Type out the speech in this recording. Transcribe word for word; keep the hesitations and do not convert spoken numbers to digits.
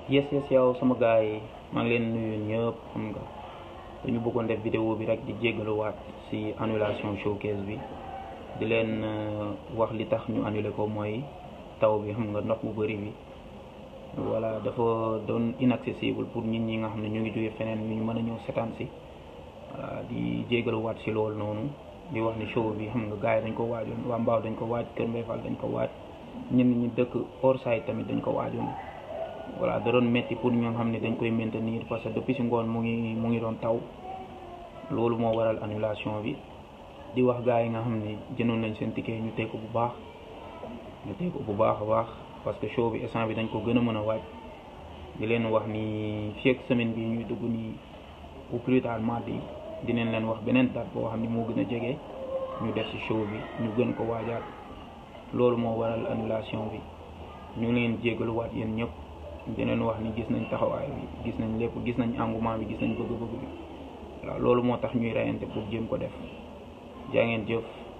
yes yes yow sama gars yi maa ngi leen nuyu ñëpp xam nga dañu bëggoon def vidéo bi rek di jéggaluwaat ci annulation showcase bi di leen wax li tax ñu annulé ko mooy taw bi xam nga ndox bu bëri bi voilà dafa doon inaccessible pour nit ñi nga xam ne ñu ngi jóge feneen ñu mën a ñëw setaan si voilà di jéggaluwaat ci loolu noonu di wax ni show bi xam nga gars yi dañ ko waajoon waa Mbaaw dañ ko waaj Kër Mbaye Fall dañ ko waaj ñenn ñi dëkk Orsay tamit dañ ko waajoon voilà da doon métti pour ñoo xam ne dañ koy maintenir parce que depuis si ngoon mu ngi mu ngi doon taw loolu moo waral annulation bi di wax gars yi nga xam ne jëndoon nañ seen ticket ñu teg ko bu baax ñu teg ko bu baax a baax parce que show bi instant bi dañ ko gën a mën a waaj di leen wax ni fii ak semaine bi ñuy dugg nii au plus tard mardi dinañ leen wax beneen date boo xam ne moo gën a jege ñu def ci show bi ñu gën ko waajaat loolu moo waral annulation bi ñu leen jégaluwaat yéen ñëpp dineen wax ni gis nañ taxawaay bi gis nañ lépp gis nañ engouement bi gis nañ bëgg-bëgg bi waaw loolu moo tax ñuy reyante pour jéem ko def jaa ngeen jëf.